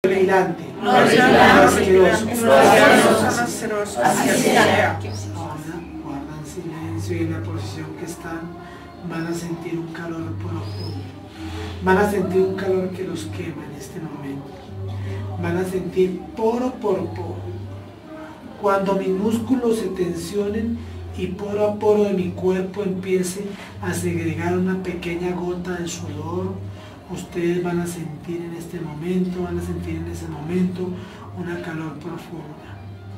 vigilante, no asqueroso, así sea. Guardan silencio y en la posición que están van a sentir un calor profundo. Van a sentir un calor que los quema en este momento. Van a sentir poro por poro. Cuando mis músculos se tensionen y poro a poro de mi cuerpo empiece a segregar una pequeña gota de sudor, ustedes van a sentir en este momento, van a sentir en ese momento una calor profunda.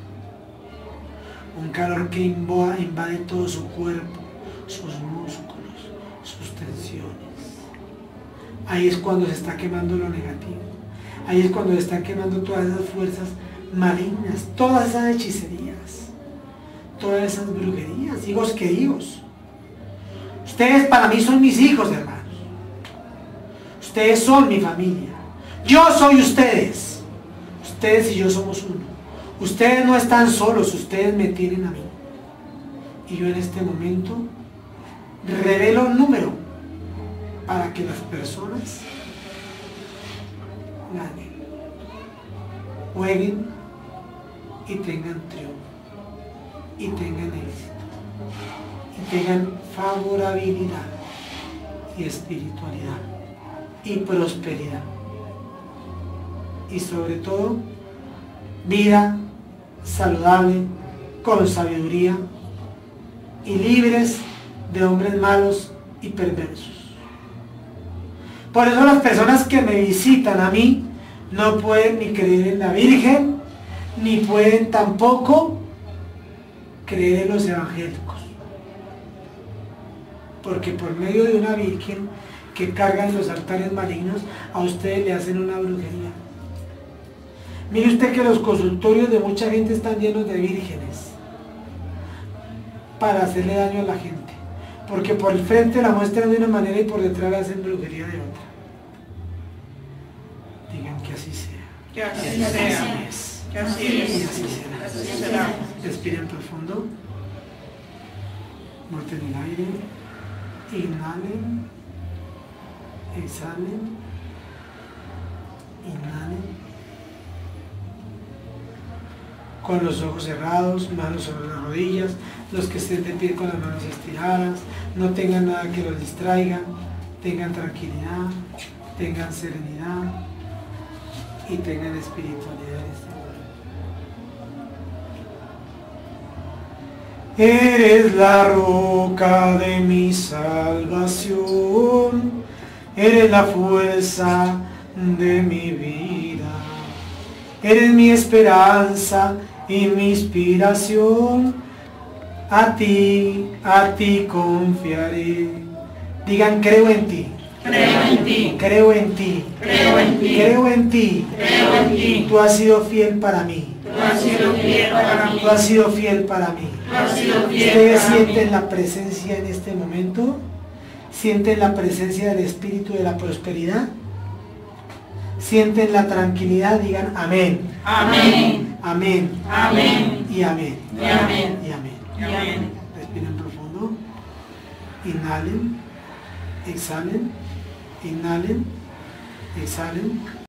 Un calor que invade todo su cuerpo, sus músculos, sus tensiones. Ahí es cuando se está quemando lo negativo. Ahí es cuando se están quemando todas esas fuerzas malignas, todas esas hechicerías, todas esas brujerías. Hijos queridos, ustedes para mí son mis hijos, hermanos. Ustedes son mi familia. Yo soy ustedes. Ustedes y yo somos uno. Ustedes no están solos, ustedes me tienen a mí. Y yo en este momento revelo un número para que las personas ganen, jueguen y tengan triunfo, y tengan éxito, y tengan favorabilidad y espiritualidad y prosperidad. Y sobre todo, vida saludable, con sabiduría y libres de hombres malos y perversos. Por eso las personas que me visitan a mí no pueden ni creer en la Virgen, ni pueden tampoco creer en los evangélicos. Porque por medio de una Virgen que carga en los altares malignos, a ustedes le hacen una brujería. Mire usted que los consultorios de mucha gente están llenos de vírgenes para hacerle daño a la gente. Porque por el frente la muestran de una manera y por detrás la hacen brujería de otra. Digan que así sea. Que así sea. Que así es. Y así será. Respiren profundo. Boten el aire. Inhalen. Exhalen. Inhalen. Con los ojos cerrados, manos sobre las rodillas, los que estén de pie con las manos estiradas, no tengan nada que los distraiga, tengan tranquilidad, tengan serenidad y tengan espiritualidad en este momento. Eres la roca de mi salvación, eres la fuerza de mi vida, eres mi esperanza y mi inspiración, a ti confiaré. Digan, creo en ti. Creo en ti. Creo en ti. Creo en ti. Creo en ti. Creo en ti. Tú has sido fiel para mí. Tú has sido fiel para mí. Tú has sido fiel para mí. Tú has sido fiel ¿Ustedes para mí. sienten la presencia en este momento? ¿Sienten la presencia del Espíritu de la prosperidad? ¿Sienten la tranquilidad? Digan amén. Amén. Amén. Amén. Y amén. Y amén. Y amén. Y amén. Respiren profundo. Inhalen. Exhalen. Inhalen. Exhalen.